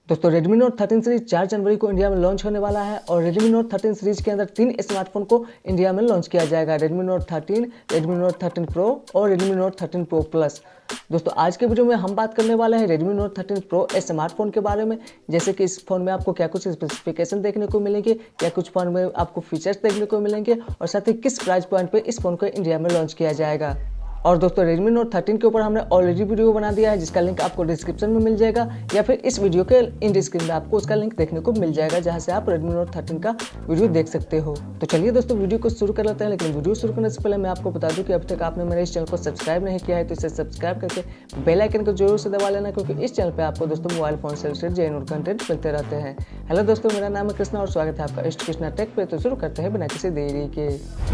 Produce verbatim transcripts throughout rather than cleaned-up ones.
दोस्तों Redmi Note thirteen series चार जनवरी को इंडिया में लॉन्च होने वाला है और Redmi Note थर्टीन सीरीज के अंदर तीन स्मार्टफोन को इंडिया में लॉन्च किया जाएगा। Redmi Note thirteen, Redmi Note thirteen Pro और Redmi Note thirteen Pro Plus। दोस्तों आज के वीडियो में हम बात करने वाले हैं Redmi Note thirteen Pro smartphone के बारे में, जैसे कि इस फोन में आपको क्या कुछ स्पेसिफिकेशन देखने को मिलेंगे, क्या कुछ फोन में आपको फीचर्स देखने को मिलेंगे और साथ ही किस प्राइस पॉइंट पे इस फोन को इंडिया में लॉन्च किया जाएगा। और दोस्तों Redmi Note थर्टीन के ऊपर हमने ऑलरेडी वीडियो बना दिया है, जिसका लिंक आपको डिस्क्रिप्शन में मिल जाएगा या फिर इस वीडियो के इंड स्क्रीन में आपको उसका लिंक देखने को मिल जाएगा, जहां से आप Redmi Note थर्टीन का वीडियो देख सकते हो। तो चलिए दोस्तों वीडियो को शुरू कर लेते हैं, लेकिन वीडियो शुरू करने से पहले मैं आपको बता दूं कि अभी तक आपने मेरे इस चैनल को सब्सक्राइब नहीं किया है तो इसे सब्सक्राइब करके बेल आइकन को जरूर से दबा लेना, क्योंकि इस चैनल पर आपको दोस्तों मोबाइल फोन से रिलेटेड जेन्युइन कंटेंट मिलते रहते हैं। हेलो दोस्तों, मेरा नाम है कृष्णा और स्वागत है आपका इस कृष्णा टेक पे। तो शुरू करते हैं बिना किसी देरी के।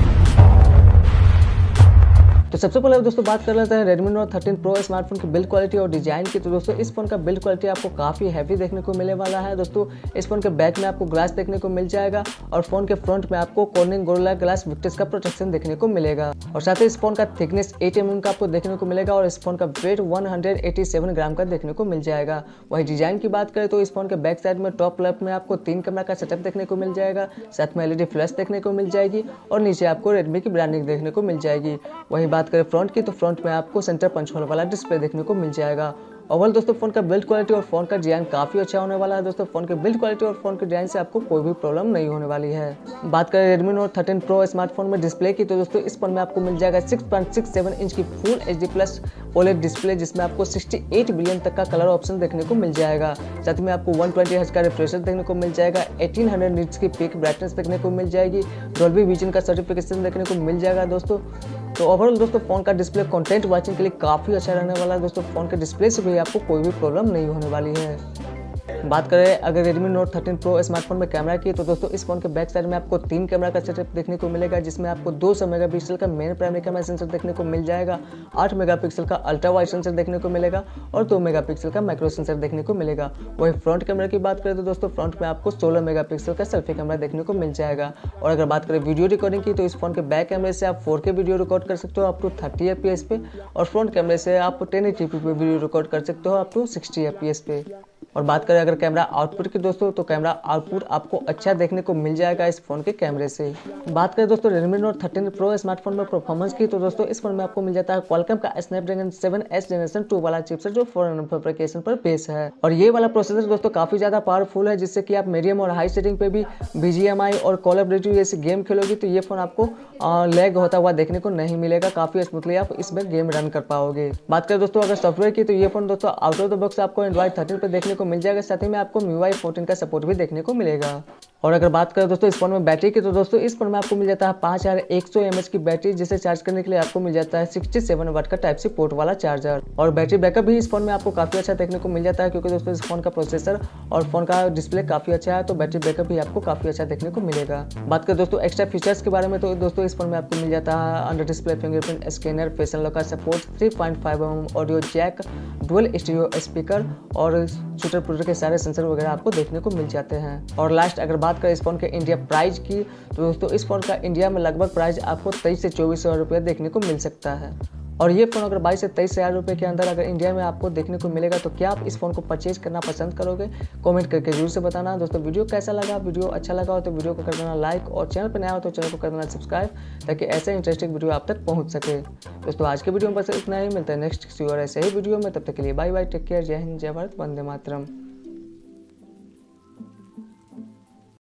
तो सबसे पहले दोस्तों बात कर लेते हैं Redmi Note thirteen Pro smartphone की बिल्ड क्वालिटी और डिजाइन की। तो दोस्तों इस फोन का बिल्ड क्वालिटी आपको काफ़ी हैवी देखने को मिलने वाला है। दोस्तों इस फोन के बैक में आपको ग्लास देखने को मिल जाएगा और फोन के फ्रंट में आपको कॉर्निंग गोरिल्ला ग्लास विक्टर्स का प्रोटेक्शन देखने को मिलेगा और साथ ही इस फोन का थिकनेस एट एम एम का आपको देखने को मिलेगा और इस फोन का weight one hundred eighty seven gram का देखने को मिल जाएगा। वही डिजाइन की बात करें तो इस फोन के बैक साइड में टॉप लेफ्ट में आपको तीन कैमरा का सेटअप देखने को मिल जाएगा, साथ में एलईडी फ्लैश देखने को मिल जाएगी और नीचे आपको रेडमी की ब्रांडिंग देखने को मिल जाएगी। वही बात करें फ्रंट की तो फ्रंट में आपको सेंटर पंच होल वाला डिस्प्ले देखने को मिल जाएगा। ओवरऑल दोस्तों फोन का बिल्ड क्वालिटी और फोन का डिजाइन काफी अच्छा होने वाला है। दोस्तों फोन के बिल्ड क्वालिटी और फोन के डिजाइन से आपको कोई भी प्रॉब्लम नहीं होने वाली है। बात करें Redmi Note thirteen Pro smartphone में डिस्प्ले की, तो दोस्तों इस फोन में आपको मिल जाएगा six point six seven inch की full H D plus OLED display, जिसमें आपको सिक्सटी एट बिलियन तक का कलर ऑप्शन देखने को मिल जाएगा। साथ में आपको वन ट्वेंटी हर्ट्ज का रिफ्रेशर देखने को मिल जाएगा, एटीन हंड्रेड निट्स की पीक ब्राइटनेस देखने को मिल जाएगी, डॉल्बी विजन का सर्टिफिकेशन देखने को मिल जाएगा। दोस्तों तो ओवरऑल दोस्तों फोन का डिस्प्ले कंटेंट वाचिंग के लिए काफ़ी अच्छा रहने वाला है। दोस्तों फोन के डिस्प्ले से भी आपको कोई भी प्रॉब्लम नहीं होने वाली है। बात करें अगर Redmi Note thirteen Pro smartphone में कैमरा की, तो दोस्तों इस फोन के बैक साइड में आपको तीन कैमरा का सेटअप देखने को मिलेगा, जिसमें आपको दो सौ मेगापिक्सल का मेन प्राइमरी कैमरा सेंसर देखने को मिल जाएगा, आठ मेगापिक्सल का अल्ट्रा वाइड सेंसर देखने को मिलेगा और दो मेगापिक्सल का माइक्रो सेंसर देखने को मिलेगा। वही फ्रंट कैमरा की बात करें तो दोस्तों फ्रंट में आपको सोलह मेगापिक्सल का सेल्फी कैमरा देखने को मिल जाएगा। और अगर बात करें वीडियो रिकॉर्डिंग की, तो इस फोन के बैक कैमरे से आप फोर के वीडियो रिकॉर्ड कर सकते हो up to thirty F P S पे और फ्रंट कैमरे से आप टेन एटी पी पे वीडियो रिकॉर्ड कर सकते हो up to sixty F P S पे। और बात करें अगर कैमरा आउटपुट की दोस्तों, तो कैमरा आउटपुट आपको अच्छा देखने को मिल जाएगा इस फोन के कैमरे से। बात करें दोस्तों Redmi Note thirteen Pro smartphone में परफॉर्मेंस की, तो दोस्तों इस फोन में आपको मिल जाता है Qualcomm का Snapdragon seven S generation two वाला चिपसेट, जो फोर नोटिफिकेशन पर बेस है। और ये वाला प्रोसेसर दोस्तों काफी ज्यादा पावरफुल है, जिससे कि आप मीडियम और हाई सेटिंग पे भी बी जी एम आई और कॉल ऑफ ड्यूटी जैसे गेम खेलोगी तो ये फोन आपको लैग होता हुआ देखने को नहीं मिलेगा, काफी स्मूथली आप इसमें गेम रन कर पाओगे। बात करें दोस्तों अगर सॉफ्टवेयर की, तो ये फोन दोस्तों आउट ऑफ द बॉक्स आपको एंड्रॉइड थर्टीन पे देखने को मिल जाएगा, साथ ही में आपको M I U I fourteen का सपोर्ट भी देखने को मिलेगा। और अगर बात करें दोस्तों इस फोन में बैटरी की, तो दोस्तों इस फोन में आपको मिल जाता है पाँच हज़ार एक सौ एम एच की बैटरी, जिसे चार्ज करने के लिए आपको मिल जाता है सिक्सटी सेवन वाट का टाइप सी पोर्ट वाला चार्जर। और बैटरी बैकअप भी इस फोन में आपको काफी अच्छा देखने को मिल जाता है, क्योंकि दोस्तों इस फोन का प्रोसेसर और फोन का डिस्प्ले काफी अच्छा है, तो बैटरी बैकअप भी आपको काफी अच्छा देखने को मिलेगा। बात करें दोस्तों एक्स्ट्रा फीचर्स के बारे में, तो दोस्तों इस फोन में आपको मिल जाता है under display fingerprint scanner, facial lock का support, three point five M M audio jack, dual stereo speaker और शूटर प्रूटर के सारे सेंसर वगैरह आपको देखने को मिल जाते हैं। और लास्ट अगर बात करें इस फोन के इंडिया प्राइस की, तो दोस्तों इस फोन का इंडिया में लगभग प्राइस आपको तेईस से चौबीस हजार रुपये देखने को मिल सकता है। और ये फोन अगर बाईस से तेईस हजार रुपये के अंदर अगर इंडिया में आपको देखने को मिलेगा, तो क्या आप इस फोन को परचेज करना पसंद करोगे? कमेंट करके जरूर से बताना। दोस्तों वीडियो कैसा लगा, वीडियो अच्छा लगा हो तो वीडियो को कर देना लाइक और चैनल पर नया हो तो चैनल को कर देना सब्सक्राइब, ताकि ऐसे इंटरेस्टिंग वीडियो आप तक पहुंच सके। दोस्तों आज के वीडियो में बस इतना ही, मिलता है नेक्स्ट किसी और ऐसे ही वीडियो में, तब तक के लिए बाय बाय, टेक केयर, जय हिंद, जय भारत, वंदे मातरम।